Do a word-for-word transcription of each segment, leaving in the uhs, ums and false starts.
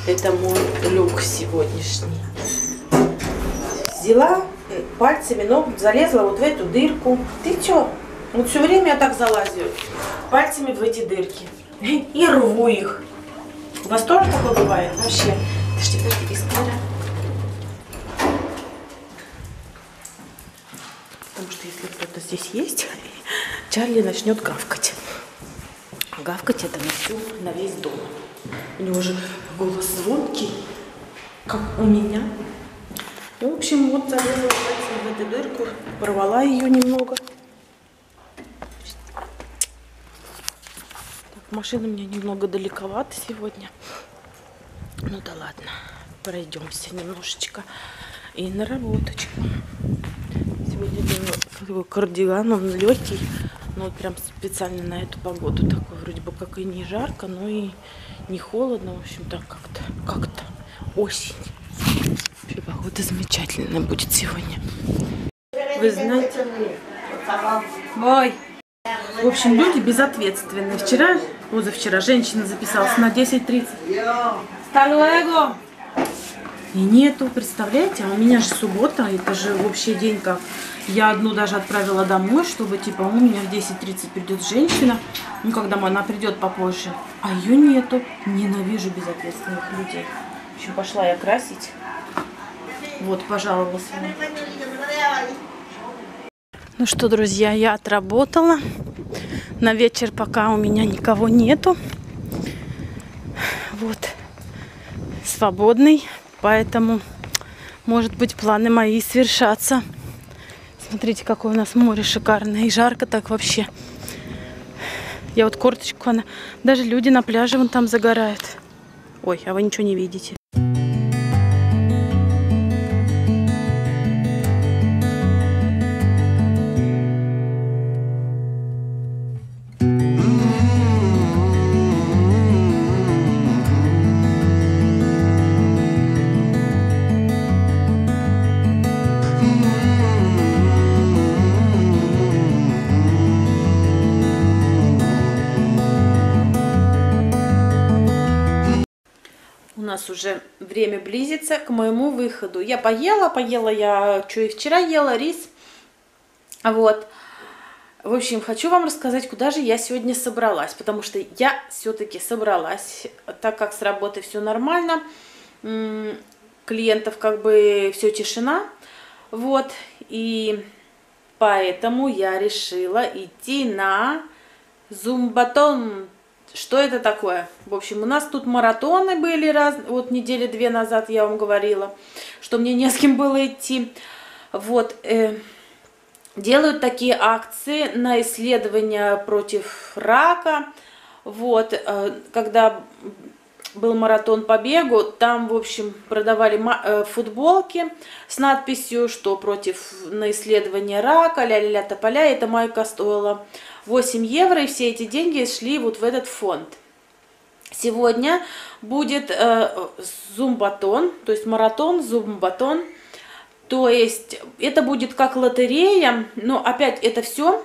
Это мой люк сегодняшний. Взяла пальцами, но залезла вот в эту дырку. Ты чё? Вот все время я так залазю пальцами в эти дырки. И рву их. У вас тоже такое бывает? Вообще. Подожди, подожди, без камеры. Потому что если кто-то здесь есть, Чарли начнет гавкать. Гавкать это на всю, на весь дом. У него же голос звонкий, как у меня. В общем, вот залезла пальцем в эту дырку, порвала ее немного. Так, машина у меня немного далековато сегодня. Ну да ладно, пройдемся немножечко и на работочку. Сегодня такой кардиган, он легкий, но вот прям специально на эту погоду такой, вроде бы как и не жарко, но и не холодно, в общем, так как-то, как-то осень. Вообще, погода замечательная будет сегодня. Вы знаете, ой, в общем, люди безответственные. Вчера, позавчера женщина записалась на десять тридцать. И нету, представляете, а у меня же суббота, это же вообще день как. Я одну даже отправила домой, чтобы типа у меня в десять тридцать придет женщина, ну когда она придет попозже, а ее нету. Ненавижу безответственных людей. В общем, пошла я красить. Вот, пожаловалась мне. Ну что, друзья, я отработала. На вечер пока у меня никого нету. Вот. Свободный. Поэтому, может быть, планы мои свершатся. Смотрите, какое у нас море шикарное. И жарко так вообще. Я вот курточку, она... Даже люди на пляже вон там загорают. Ой, а вы ничего не видите. У нас уже время близится к моему выходу. Я поела, поела я, что и вчера ела, рис. Вот. В общем, хочу вам рассказать, куда же я сегодня собралась. Потому что я все-таки собралась, так как с работы все нормально. Клиентов как бы все тишина. Вот. И поэтому я решила идти на зумбатон. Что это такое? В общем, у нас тут маратоны были, раз, вот недели две назад я вам говорила, что мне не с кем было идти. Вот, э, делают такие акции на исследования против рака. Вот, э, когда был маратон по бегу, там, в общем, продавали э, футболки с надписью, что против на исследование рака, ля-ля-ля тополя, эта майка стоила восемь евро, и все эти деньги шли вот в этот фонд. Сегодня будет э, зумбатон, то есть маратон, зумбатон, то есть это будет как лотерея, но опять это все,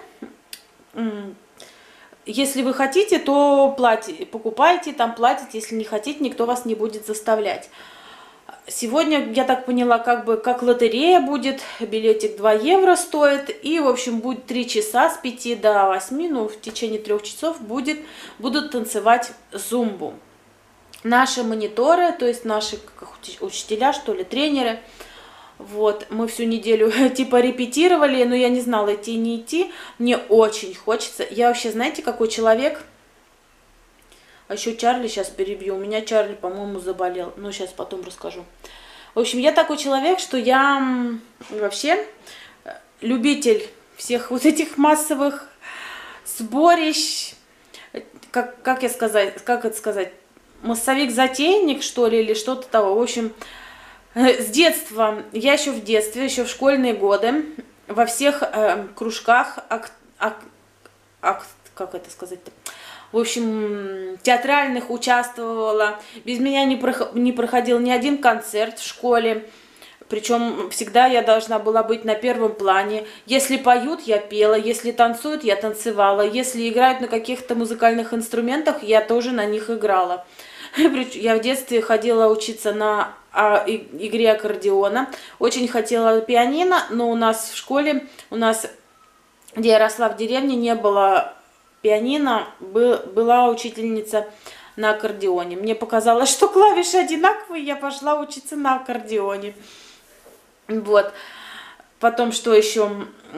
если вы хотите, то платите, покупайте, там платите, если не хотите, никто вас не будет заставлять. Сегодня, я так поняла, как бы как лотерея будет, билетик два евро стоит, и, в общем, будет три часа с пяти до восьми, ну, в течение трех часов будет, будут танцевать зумбу. Наши мониторы, то есть наши учителя, что ли, тренеры, вот, мы всю неделю типа репетировали, но я не знала, идти не идти, мне очень хочется. Я вообще, знаете, какой человек? А еще Чарли сейчас перебью. У меня Чарли, по-моему, заболел. Ну, сейчас потом расскажу. В общем, я такой человек, что я вообще любитель всех вот этих массовых сборищ. Как, как я сказать, как это сказать? Массовик-затейник, что ли, или что-то того. В общем, с детства, я еще в детстве, еще в школьные годы, во всех э, кружках, ак, ак, ак, как это сказать-то? В общем, театральных участвовала. Без меня не, проход, не проходил ни один концерт в школе. Причем всегда я должна была быть на первом плане. Если поют, я пела. Если танцуют, я танцевала. Если играют на каких-то музыкальных инструментах, я тоже на них играла. Я в детстве ходила учиться на а, и- игре аккордеона. Очень хотела пианино, но у нас в школе, у нас, где я росла в деревне, не было пианино, был, была учительница на аккордеоне. Мне показалось, что клавиши одинаковые, я пошла учиться на аккордеоне. Вот. Потом что еще?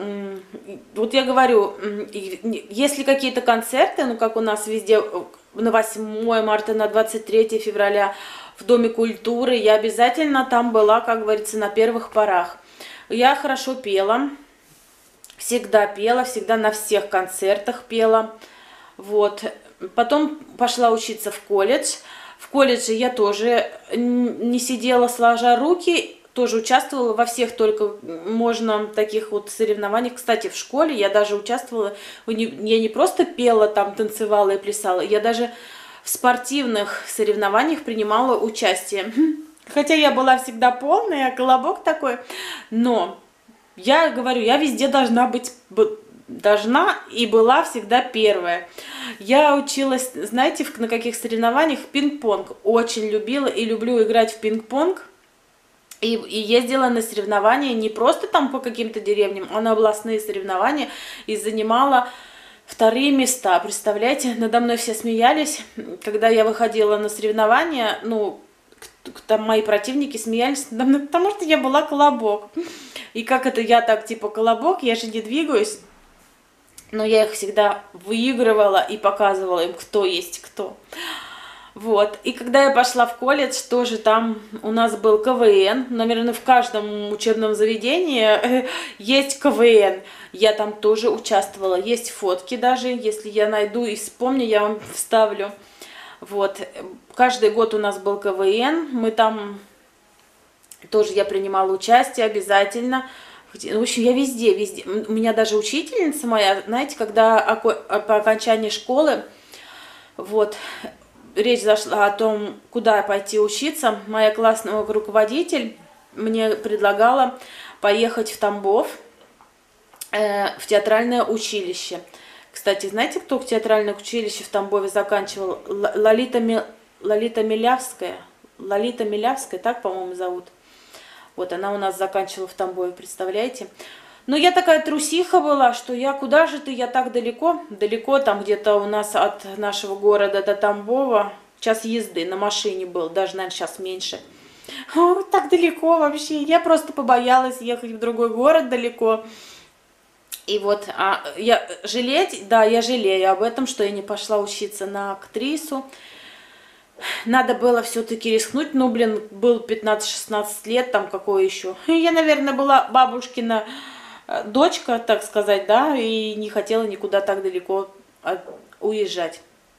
Вот я говорю, если какие-то концерты, ну как у нас везде на восьмое марта, на двадцать третье февраля в Доме культуры, я обязательно там была, как говорится, на первых порах. Я хорошо пела, всегда пела, всегда на всех концертах пела. Вот. Потом пошла учиться в колледж. В колледже я тоже не сидела сложа руки, тоже участвовала во всех только можно таких вот соревнованиях. Кстати, в школе я даже участвовала, я не просто пела там, танцевала и плясала, я даже в спортивных соревнованиях принимала участие. Хотя я была всегда полная, колобок такой, но я говорю, я везде должна быть, должна и была всегда первая. Я училась, знаете, на каких соревнованиях? Пинг-понг. Очень любила и люблю играть в пинг-понг. И, и ездила на соревнования не просто там по каким-то деревням, а на областные соревнования и занимала вторые места. Представляете, надо мной все смеялись, когда я выходила на соревнования, ну, там мои противники смеялись надо мной, потому что я была колобок. И как это я так типа колобок, я же не двигаюсь, но я их всегда выигрывала и показывала им, кто есть кто. Вот. И когда я пошла в колледж, тоже там у нас был КВН. Наверное, в каждом учебном заведении есть КВН. Я там тоже участвовала. Есть фотки даже. Если я найду и вспомню, я вам вставлю. Вот. Каждый год у нас был КВН. Мы там тоже я принимала участие обязательно. В общем, я везде, везде. У меня даже учительница моя, знаете, когда по окончании школы, вот, речь зашла о том, куда пойти учиться. Моя классная руководитель мне предлагала поехать в Тамбов, э, в театральное училище. Кстати, знаете, кто в театральное училище в Тамбове заканчивал? Лолита, Лолита Милявская. Лолита Милявская, так, по-моему, зовут. Вот, она у нас заканчивала в Тамбове, представляете? Но я такая трусиха была, что я, куда же ты, я так далеко, далеко, там где-то у нас от нашего города до Тамбова, час езды на машине был, даже, наверное, сейчас меньше. О, так далеко вообще, я просто побоялась ехать в другой город далеко. И вот, а, я жалеть, да, я жалею об этом, что я не пошла учиться на актрису. Надо было все-таки рискнуть, ну, блин, был пятнадцать-шестнадцать лет, там какое еще. Я, наверное, была бабушкина дочка, так сказать, да, и не хотела никуда так далеко уезжать.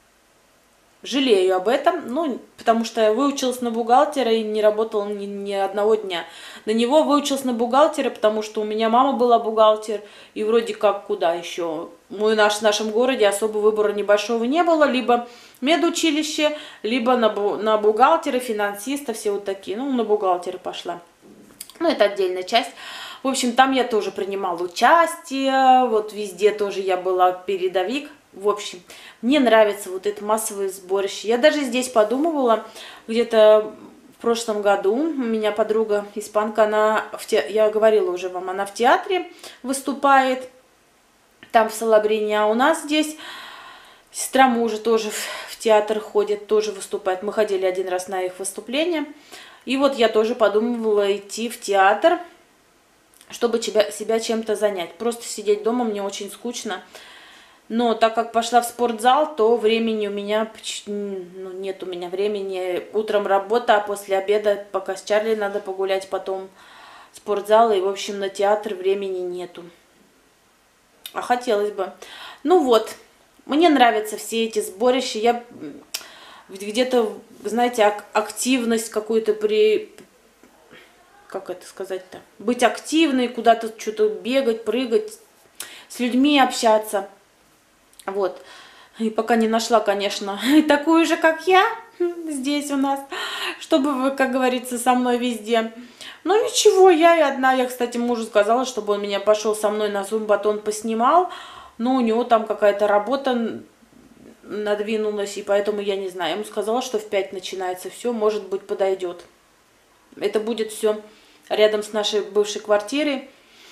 Жалею об этом, ну, потому что я выучилась на бухгалтера и не работала ни, ни одного дня. На него выучилась на бухгалтера, потому что у меня мама была бухгалтер, и вроде как куда еще. Мы наш, в нашем городе особо выбора небольшого не было, либо медучилище, либо на, на бухгалтера, финансиста, все вот такие. Ну, на бухгалтера пошла. Ну, это отдельная часть. В общем, там я тоже принимала участие, вот везде тоже я была передовик. В общем, мне нравится вот это массовое сборище. Я даже здесь подумывала, где-то в прошлом году у меня подруга испанка, она, в те... я говорила уже вам, она в театре выступает, там в Салабрине, а у нас здесь сестра мужа тоже в театр ходит, тоже выступает. Мы ходили один раз на их выступление. И вот я тоже подумывала идти в театр, чтобы себя, себя чем-то занять. Просто сидеть дома мне очень скучно. Но так как пошла в спортзал, то времени у меня, ну, нет у меня времени. Утром работа, а после обеда, пока с Чарли надо погулять, потом спортзал. И, в общем, на театр времени нету. А хотелось бы. Ну вот, мне нравятся все эти сборища. Я где-то, знаете, активность какую-то при... Как это сказать-то? Быть активной, куда-то что-то бегать, прыгать, с людьми общаться. Вот. И пока не нашла, конечно, такую же, как я, здесь у нас, чтобы вы, как говорится, со мной везде. Ну ничего, я и одна. Я, кстати, мужу сказала, чтобы он меня пошел со мной на зумбатон поснимал. Но у него там какая-то работа надвинулась, и поэтому я не знаю. Я ему сказала, что в пять начинается все, может быть, подойдет. Это будет все рядом с нашей бывшей квартирой.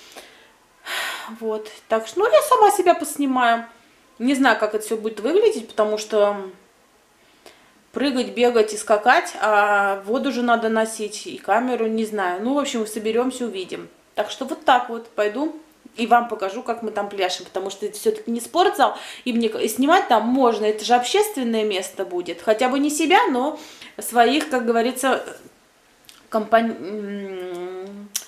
Вот. Так что, ну, я сама себя поснимаю. Не знаю, как это все будет выглядеть, потому что прыгать, бегать и скакать, а воду же надо носить, и камеру, не знаю. Ну, в общем, соберемся, увидим. Так что вот так вот пойду и вам покажу, как мы там пляшем, потому что это все-таки не спортзал, и мне и снимать там можно, это же общественное место будет. Хотя бы не себя, но своих, как говорится, компани...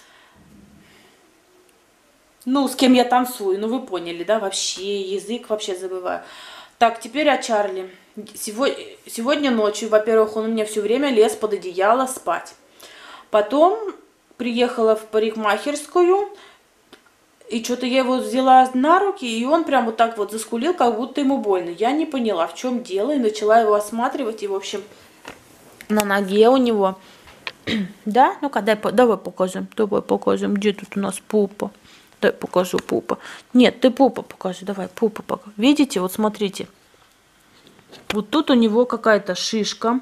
Ну, с кем я танцую, ну вы поняли, да, вообще, язык вообще забываю. Так, теперь о Чарли. Сегодня, сегодня ночью, во-первых, он у меня все время лез под одеяло спать. Потом приехала в парикмахерскую, и что-то я его взяла на руки, и он прям вот так вот заскулил, как будто ему больно. Я не поняла, в чем дело, и начала его осматривать, и, в общем, на ноге у него. Да? Ну-ка, дай, давай покажем, давай покажем, где тут у нас пупа. Дай покажу пупа. Нет, ты пупа покажи, давай, пупа покажи. Видите, вот смотрите. Вот тут у него какая-то шишка.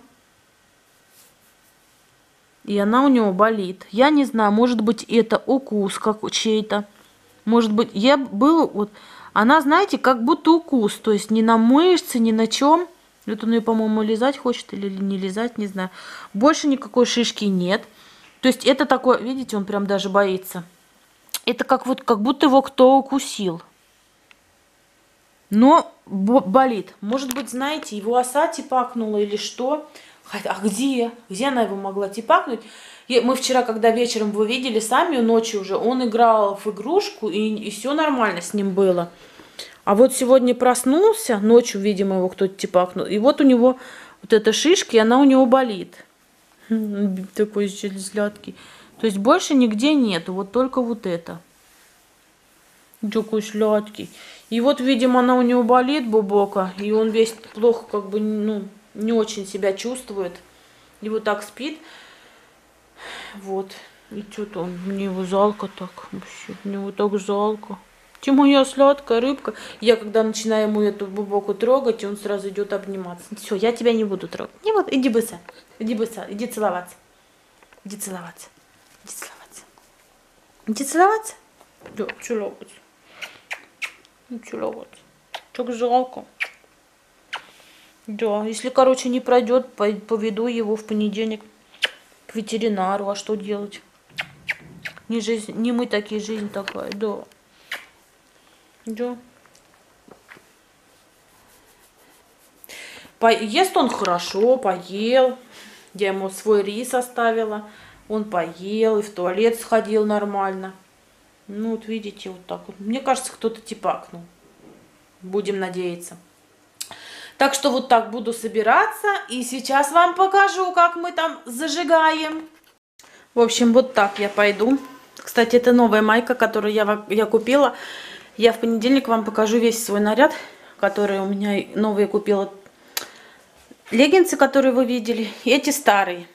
И она у него болит. Я не знаю, может быть, это укус как чей-то. Может быть, я был вот... Она, знаете, как будто укус. То есть ни на мышце, ни на чем. Вот он ее, по-моему, лизать хочет или не лизать, не знаю. Больше никакой шишки нет. То есть это такое, видите, он прям даже боится. Это как вот, как будто его кто укусил. Но болит. Может быть, знаете, его оса типакнула или что? А где? Где она его могла типакнуть? И мы вчера, когда вечером его видели сами, ночью уже, он играл в игрушку, и, и все нормально с ним было. А вот сегодня проснулся, ночью, видимо, его кто-то типакнул, и вот у него вот эта шишка, и она у него болит. Такой сладкий. То есть больше нигде нету, вот только вот это. Такой сладкий. И вот, видимо, она у него болит, бубока, и он весь плохо, как бы, ну, не очень себя чувствует. И вот так спит. Вот. И что-то он, мне его жалко так. Вообще, мне его так жалко. Ты моя сладкая рыбка. Я когда начинаю ему эту бубоку трогать, он сразу идет обниматься. Все, я тебя не буду трогать. Не вот, иди быстро. Иди быстро, иди целоваться. Иди целоваться. Иди целоваться. Иди целоваться? Да, целоваться. Ну, целоваться. Так жалко. Да, если, короче, не пройдет, поведу его в понедельник к ветеринару. А что делать? Не, жизнь, не мы такие, жизнь такая, да. Да. По... Ест он хорошо, поел. Я ему свой рис оставила. Он поел и в туалет сходил нормально. Ну, вот видите, вот так вот. Мне кажется, кто-то типакнул. Будем надеяться. Так что вот так буду собираться. И сейчас вам покажу, как мы там зажигаем. В общем, вот так я пойду. Кстати, это новая майка, которую я, я купила. Я в понедельник вам покажу весь свой наряд, который у меня новые купила. Леггинсы, которые вы видели, и эти старые.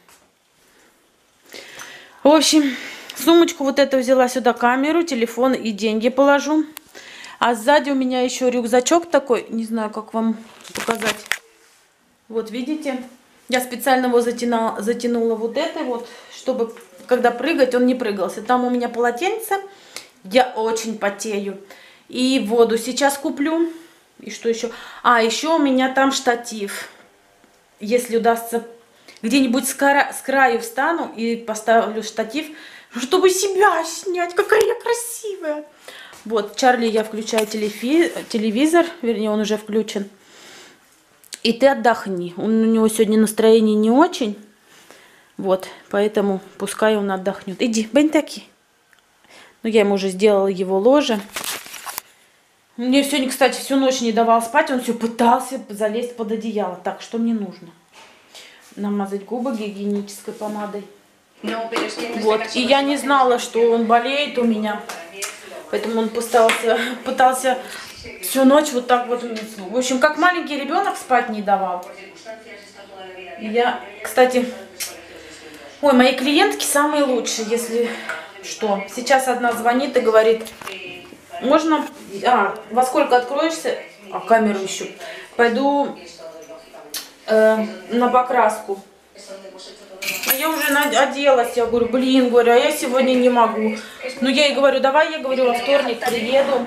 В общем, сумочку вот эту взяла сюда, камеру, телефон и деньги положу. А сзади у меня еще рюкзачок такой, не знаю, как вам показать. Вот видите, я специально его затянула, затянула вот этой вот, чтобы когда прыгать, он не прыгался. Там у меня полотенце, я очень потею. И воду сейчас куплю. И что еще? А, еще у меня там штатив. Если удастся, где-нибудь с, кра... с краю встану и поставлю штатив, чтобы себя снять. Какая я красивая. Вот, Чарли, я включаю телефи... телевизор, вернее, он уже включен. И ты отдохни. Он, у него сегодня настроение не очень. Вот, поэтому пускай он отдохнет. Иди, бентаки. Ну, я ему уже сделала его ложе. Мне сегодня, кстати, всю ночь не давал спать. Он все пытался залезть под одеяло. Так, что мне нужно? Намазать губы гигиенической помадой. Вот, и я не знала, что он болеет у меня. Поэтому он пытался, пытался всю ночь вот так вот. В общем, как маленький ребенок спать не давал. И я, кстати, ой, мои клиентки самые лучшие, если что. Сейчас одна звонит и говорит, можно, а, во сколько откроешься, а камеру еще, Пойду э, на покраску. Я уже оделась, я говорю, блин, говорю, а я сегодня не могу. Ну я ей говорю, давай, я говорю, во вторник приеду.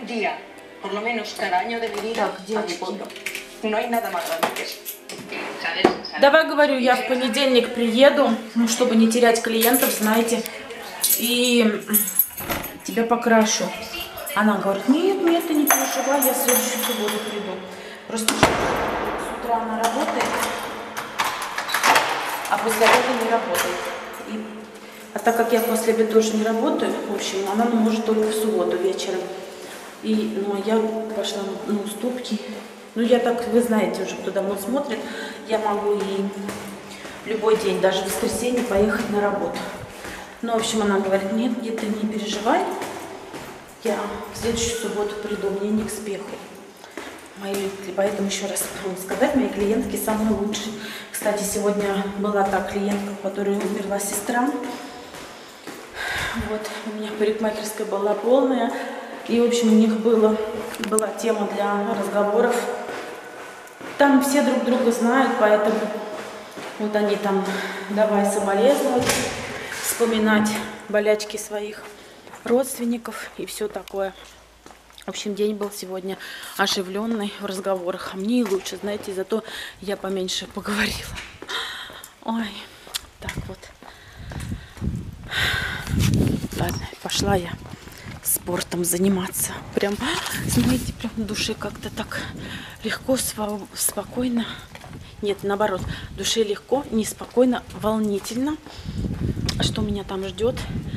Так, девочки. Давай, говорю, я в понедельник приеду, ну, чтобы не терять клиентов, знаете, и тебя покрашу. Она говорит, нет, нет, ты не переживай, я в следующую субботу приду. Просто с утра она работает, а после обеда не работает. И, а так как я после обеда тоже не работаю, в общем, она может только в субботу вечером. И, ну, а я пошла на уступки. Ну, я так, вы знаете уже, кто домой смотрит, я могу и любой день, даже в воскресенье, поехать на работу. Ну, в общем, она говорит, нет, нет, ты не переживай, я в следующую субботу приду, мне не к спеху. Мои, поэтому еще раз могу сказать, мои клиентки самые лучшие. Кстати, сегодня была та клиентка, у которой умерла сестра. Вот, у меня парикмахерская была полная. И, в общем, у них было, была тема для разговоров. Там все друг друга знают, поэтому вот они там, давай соболезновать, вспоминать болячки своих родственников и все такое. В общем, день был сегодня оживленный в разговорах. А мне и лучше, знаете, зато я поменьше поговорила. Ой, так вот. Ладно, пошла я спортом заниматься. Прям, знаете, прям в душе как-то так легко, спокойно. Нет, наоборот, в душе легко, неспокойно, волнительно. Что меня там ждет?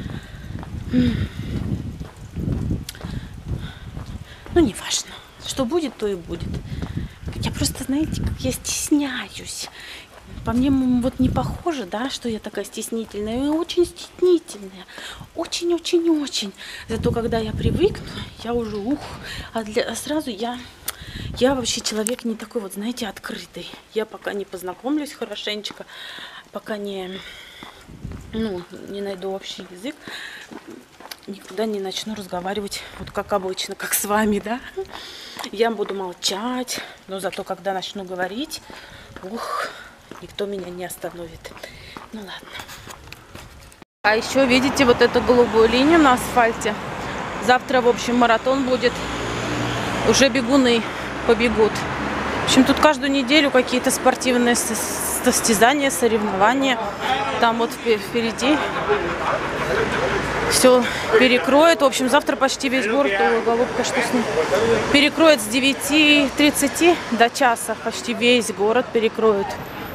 Ну, не важно. Что будет, то и будет. Я просто, знаете, как я стесняюсь. По мне вот не похоже, да, что я такая стеснительная. Я очень стеснительная. Очень-очень-очень. Зато когда я привыкну, я уже ух. А, для, а сразу я... Я вообще человек не такой вот, знаете, открытый. Я пока не познакомлюсь хорошенечко, пока не... Ну, не найду общий язык, никогда не начну разговаривать, вот как обычно, как с вами, да. Я буду молчать, но зато когда начну говорить, ух, никто меня не остановит. Ну ладно. А еще видите вот эту голубую линию на асфальте? Завтра, в общем, маратон будет. Уже бегуны побегут. В общем, тут каждую неделю какие-то спортивные состязания, соревнования. Там вот впереди все перекроет. В общем, завтра почти весь город, ой, голубка, что с ним, перекроет с девяти тридцати до часа. Почти весь город перекроют.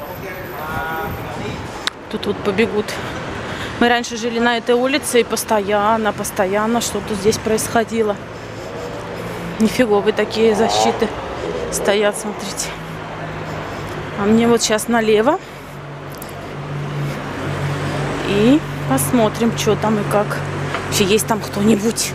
Тут вот побегут. Мы раньше жили на этой улице, и постоянно, постоянно что-то здесь происходило. Нифиговые такие защиты стоят, смотрите. А мне вот сейчас налево. И посмотрим, что там и как. Вообще, есть там кто-нибудь.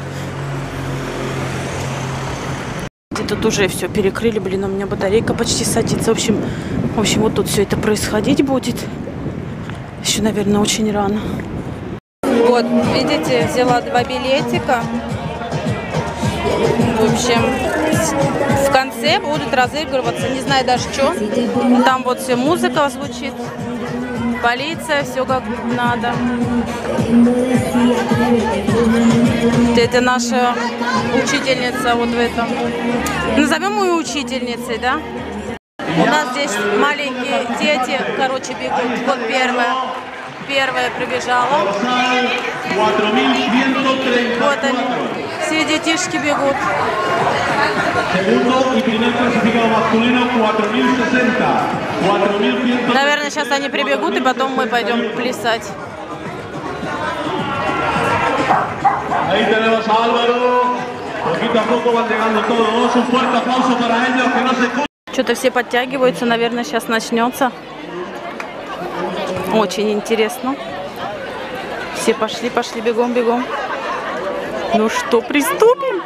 Тут уже все перекрыли. Блин, у меня батарейка почти садится. В общем, в общем, вот тут все это происходить будет. Еще, наверное, очень рано. Вот, видите, взяла два билетика. В общем, в конце будут разыгрываться, не знаю даже что. Там вот все музыка звучит. Полиция, все как надо. Это наша учительница вот в этом. Назовем ее учительницей, да? У нас здесь маленькие дети, короче, бегут. Вот первая. Первая прибежала. Вот они. Все детишки бегут. Наверное, сейчас они прибегут, и потом мы пойдем плясать. Что-то все подтягиваются, наверное, сейчас начнется. Очень интересно. Все пошли, пошли, бегом, бегом. Ну что, приступим?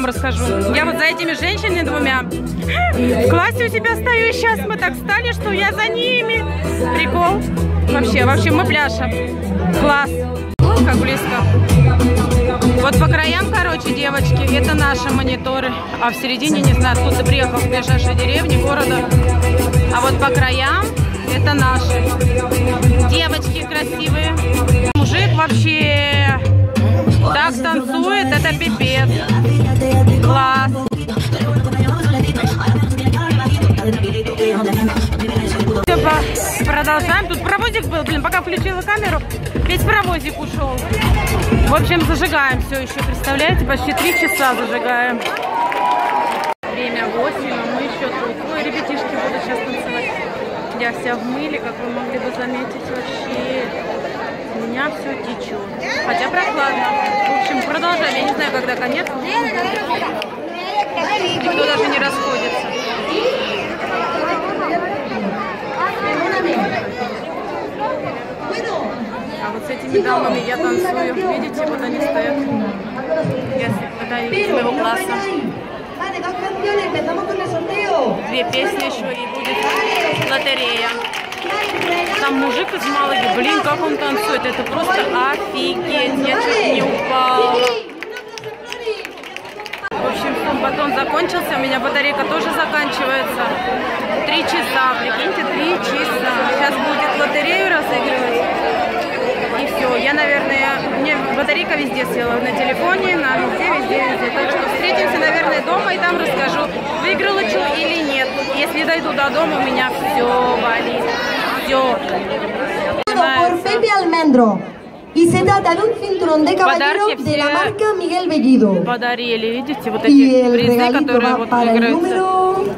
вам расскажу. Я вот за этими женщинами двумя в классе у себя стою. Сейчас мы так стали, что я за ними. Прикол. Вообще, вообще мы пляшем. Класс. Как близко. Вот по краям, короче, девочки, это наши мониторы. А в середине, не знаю, откуда приехал в ближайшей деревне, города. А вот по краям это наши. Девочки красивые. Мужик вообще так танцует, это пипец. Класс. Продолжаем. Тут паровозик был, блин, пока включила камеру, весь паровозик ушел. В общем, зажигаем все еще, представляете? Почти три часа зажигаем. Время восемь, а мы еще тут. Ой, ребятишки будут сейчас танцевать. Я вся в мыле, как вы могли бы заметить, вообще. У меня все течет. Хотя прохладно. В общем, продолжаем. Я не знаю, когда конец. Никто даже не расходится. А вот с этими дамами я танцую. Видите, вот они стоят. Я, это из моего класса. Две песни еще и будет лотерея. Там мужик из Малаги, блин, как он танцует. Это просто офигеть. Я чуть не упала. В общем, батон закончился. У меня батарейка тоже заканчивается. Три часа, прикиньте, три часа. Сейчас будет лотерею разыгрывать. И все. Я, наверное, мне батарейка везде села. На телефоне, на везде, везде, везде. Так что встретимся, наверное, дома и там расскажу, выиграла что или нет. Если дойду до дома, у меня все болит. Все. Y se trata de un cinturón de caballero de la marca Miguel Bellido. Подарили, видите, вот эти призы, которые вот выиграются.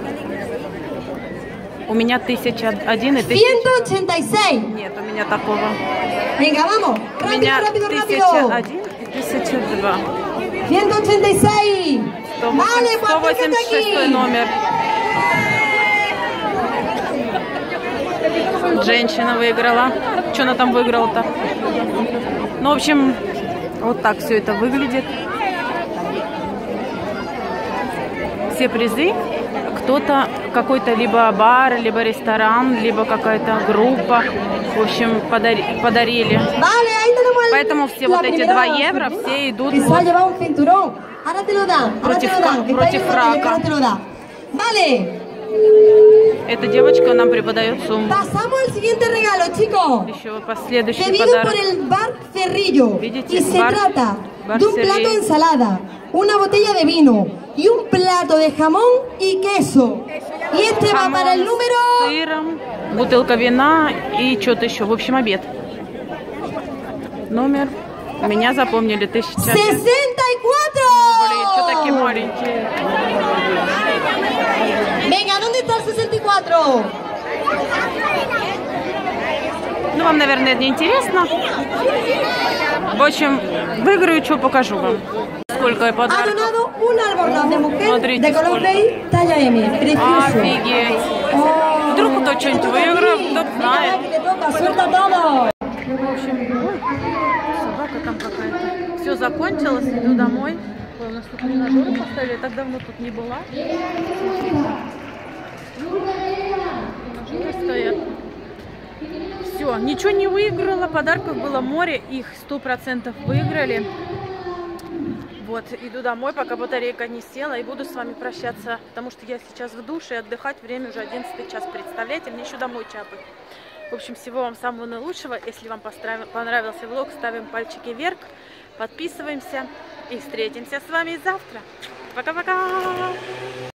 У меня тысяча один и тысяча. ciento ochenta y seis. Нет, у меня такого. Venga, vamos. У меня тысяча один и тысяча два. ciento ochenta y seis. Vale, сто восемьдесят шестой номер. Женщина выиграла. Что она там выиграла-то? Ну, в общем, вот так все это выглядит. Все призы. Кто-то, какой-то либо бар, либо ресторан, либо какая-то группа. В общем, подари, подарили. Поэтому все вот эти два евро, все идут вот против, против фрака. Эта девочка нам преподает сумму. Еще последующий подарок. Видите, y se trata de un plato de ensalada, una botella de vino y un plato de jamón y queso. Y este va para el número... Сыром, бутылка вина и что-то еще. В общем, обед. Номер. Меня запомнили. Тысяча. sesenta y cuatro. Блин, что такие маленькие? Venga, ¿dónde está el sesenta y cuatro? Ну, вам, наверное, это не интересно. В общем, выиграю, что покажу вам. Сколько я подарков. Смотрите, сколько. Офигеть. Вдруг кто что-нибудь выиграл, кто знает. В общем, ой, собака там какая-то. Все закончилось, иду домой. Ой, у нас тут тренажеры поставили, я так давно тут не была. Тренажеры стоят. Все, ничего не выиграла, подарков было море, их сто процентов выиграли. Вот, иду домой, пока батарейка не села, и буду с вами прощаться, потому что я сейчас в душе, и отдыхать, время уже одиннадцатый час, представляете, мне еще домой чапать. В общем, всего вам самого наилучшего. Если вам понравился влог, ставим пальчики вверх, подписываемся и встретимся с вами завтра. Пока-пока!